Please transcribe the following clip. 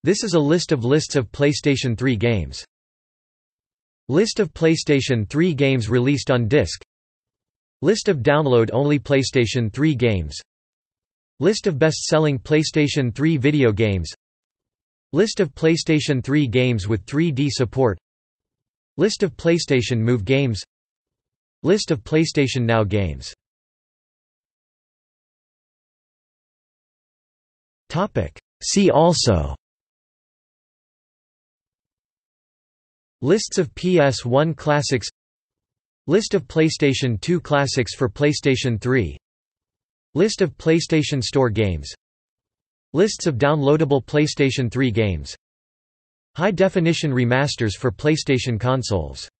This is a list of lists of PlayStation 3 games. List of PlayStation 3 games released on disc. List of download-only PlayStation 3 games. List of best-selling PlayStation 3 video games. List of PlayStation 3 games with 3D support. List of PlayStation Move games. List of PlayStation Now games. See also: Lists of PS1 classics. List of PlayStation 2 classics for PlayStation 3. List of PlayStation Store games. Lists of downloadable PlayStation 3 games. High-definition remasters for PlayStation consoles.